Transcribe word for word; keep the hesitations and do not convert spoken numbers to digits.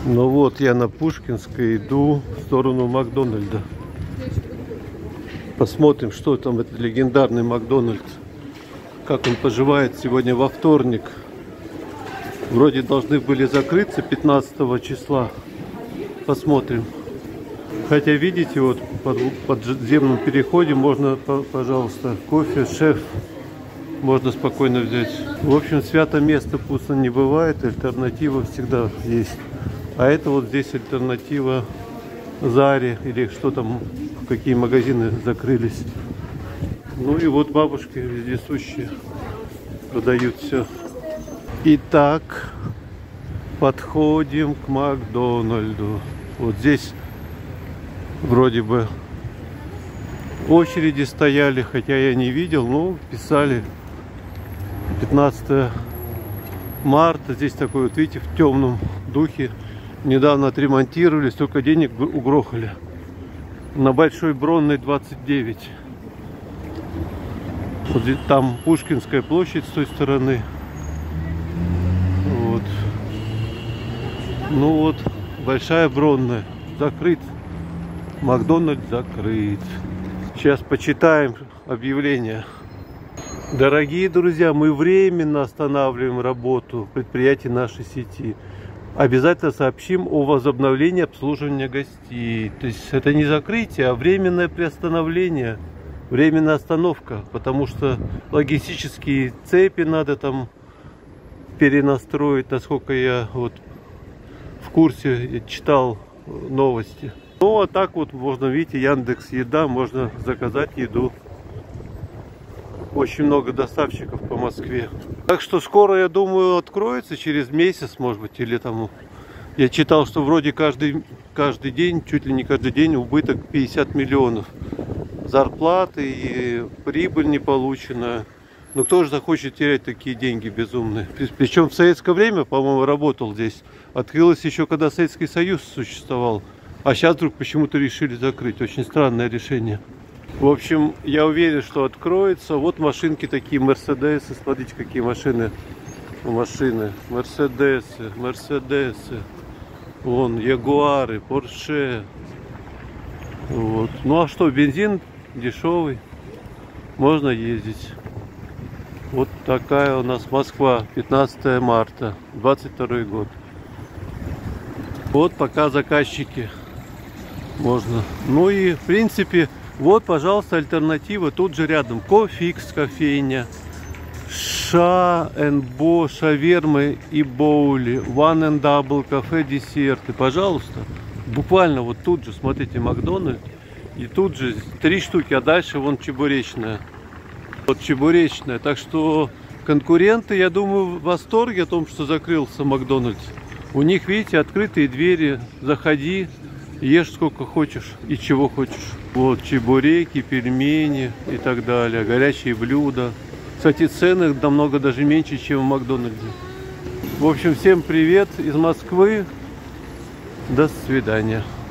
Ну вот я на Пушкинской иду в сторону Макдональда. Посмотрим, что там этот легендарный Макдональдс. Как он поживает сегодня во вторник. Вроде должны были закрыться пятнадцатого числа. Посмотрим. Хотя видите, вот под подземном переходе можно, пожалуйста, кофе, шеф. Можно спокойно взять. В общем, свято место пусто не бывает. Альтернатива всегда есть. А это вот здесь альтернатива Заре. Или что там, какие магазины закрылись. Ну и вот бабушки вездесущие продают все. Итак, подходим к Макдональду. Вот здесь вроде бы очереди стояли, хотя я не видел, но писали пятнадцатое марта. Здесь такой, вот видите, в темном духе. Недавно отремонтировали, столько денег угрохали. На Большой Бронной двадцать девять. Вот там Пушкинская площадь с той стороны. Вот. Ну вот, Большая Бронная закрыт. Макдональдс закрыт. Сейчас почитаем объявление. Дорогие друзья, мы временно останавливаем работу предприятий нашей сети. Обязательно сообщим о возобновлении обслуживания гостей. То есть это не закрытие, а временное приостановление, временная остановка, потому что логистические цепи надо там перенастроить, насколько я вот в курсе читал новости. Ну а так вот можно, видите, Яндекс.Еда, можно заказать еду. Очень много доставщиков по Москве. Так что скоро, я думаю, откроется, через месяц, может быть, или там... Я читал, что вроде каждый, каждый день, чуть ли не каждый день убыток пятьдесят миллионов. Зарплаты и прибыль не получена. Но кто же захочет терять такие деньги безумные? Причем в советское время, по-моему, работал здесь. Открылось еще, когда Советский Союз существовал. А сейчас вдруг почему-то решили закрыть. Очень странное решение. В общем, я уверен, что откроется. Вот машинки такие, Мерседесы. Смотрите, какие машины. Машины. Мерседесы, Мерседесы. Вон, Ягуары, Порше. Вот. Ну а что, бензин дешевый. Можно ездить. Вот такая у нас Москва. пятнадцатое марта. двадцать второй год. Вот пока заказчики. Можно. Ну и, в принципе... Вот, пожалуйста, альтернатива. Тут же рядом Кофикс, кофейня, Ша энд Бо, шавермы и боули, One and Double, кафе, десерты. Пожалуйста. Буквально вот тут же, смотрите, Макдональдс. И тут же три штуки, а дальше вон чебуречная. Вот чебуречная. Так что конкуренты, я думаю, в восторге о том, что закрылся Макдональдс. У них, видите, открытые двери. Заходи. Ешь сколько хочешь и чего хочешь. Вот чебуреки, пельмени и так далее. Горячие блюда. Кстати, цены намного даже меньше, чем в Макдональдсе. В общем, всем привет из Москвы. До свидания.